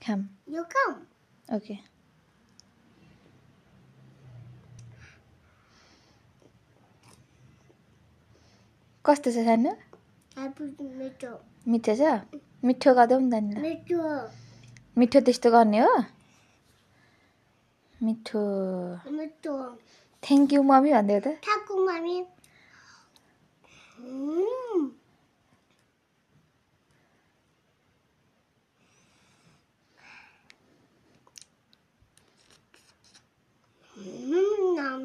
Come. You come. Okay. कस्तो छ सानो मिठो मिठो छ मिठो गर्दा पनि नानीलाई मिठो मिठो त्यस्तो गर्ने हो मिठो मिठो थ्याङ्क यू मम्मी भन्दै हो त ठाकु मम्मी नाम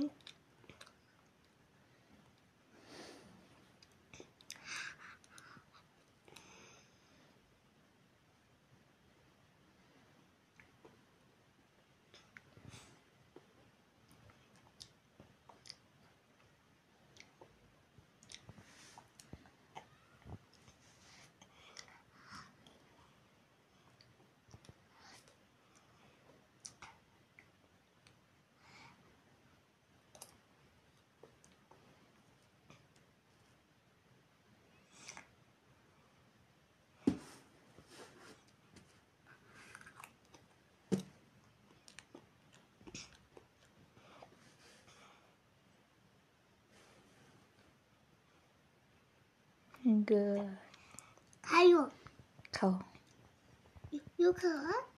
Good. खायो खाऊ यो खाओ